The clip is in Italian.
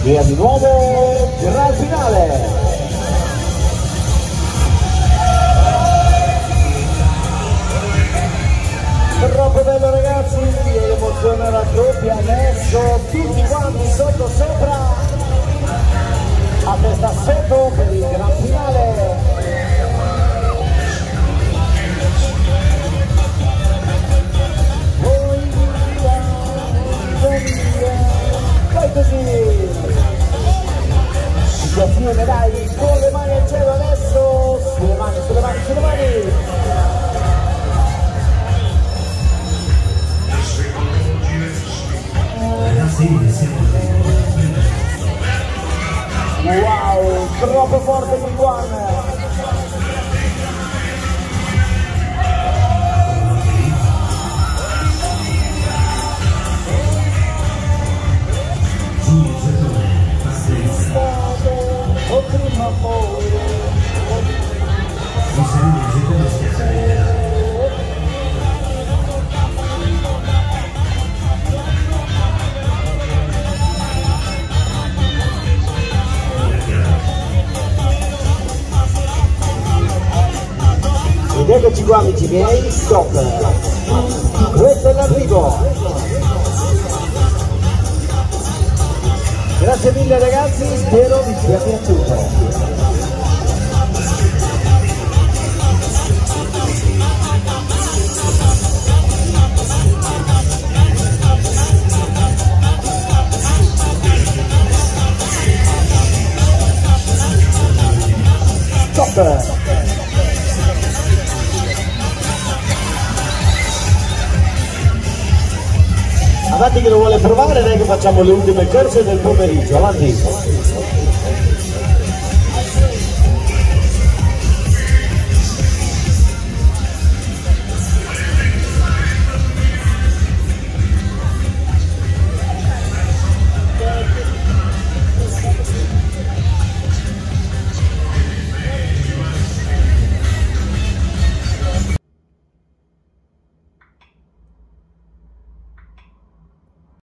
Via di nuovo gran finale. Troppo bello ragazzi, l'emozione raddoppia, adesso tutti quanti sotto sopra, a testa sotto per il gran finale. Poi così, si assieme dai, con le mani al cielo adesso, sulle mani, sulle mani, sulle mani. Wow, troppo forte il Juan. Ed eccoci qua amici miei, stop, questo è l'arrivo. Grazie mille ragazzi, spero vi sia piaciuto. Stop! Avanti che lo vuole provare, non è che facciamo le ultime corse del pomeriggio, avanti!